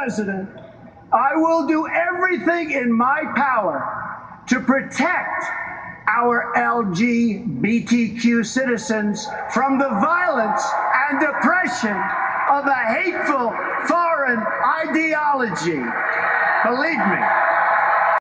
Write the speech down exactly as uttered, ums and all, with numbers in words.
president, I will do everything in my power to protect our L G B T Q citizens from the violence and oppression of a hateful foreign ideology. Believe me.